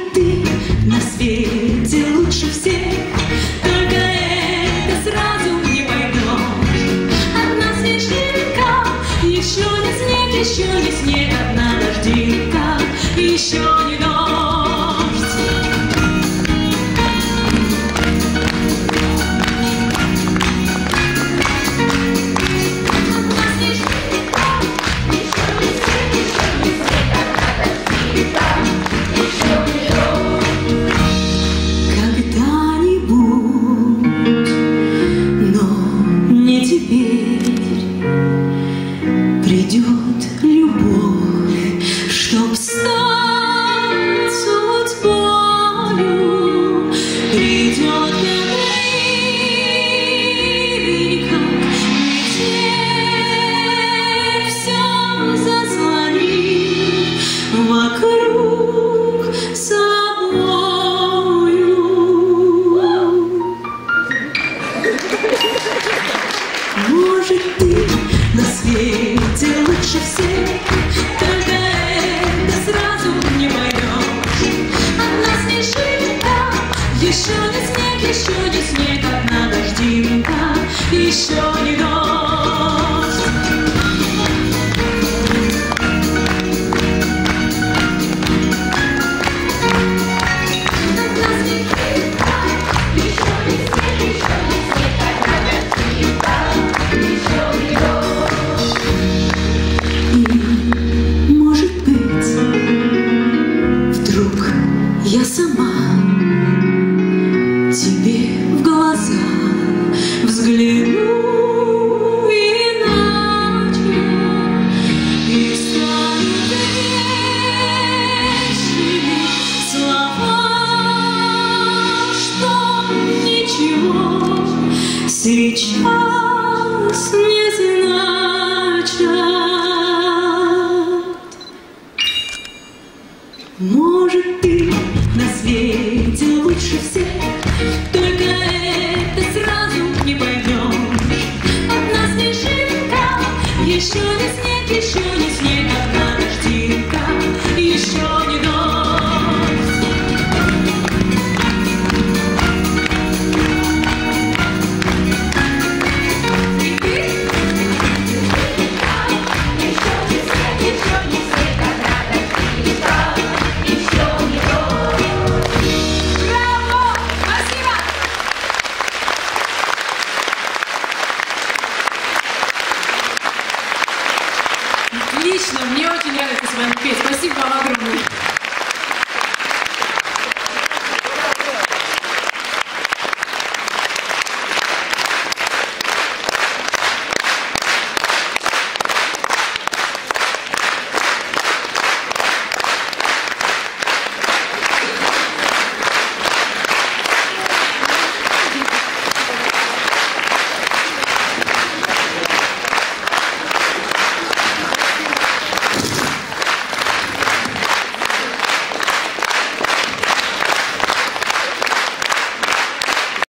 Может, ты на свете лучше всех, только это сразу не поймешь. Одна снежинка, еще не снег, еще не снег, одна дождинка, еще не дождь. Придет любовь, чтоб стать судьбою. Придет милый, как метель, все зазвонит вокруг собою. Может, ты на свете лучше всех, только это сразу не поймешь. Одна снежинка, еще не снег, еще не снег, одна дождинка, еще не дождь. Я сама тебе в глаза взгляну иначе, и станут вечными слова, что ничего сейчас не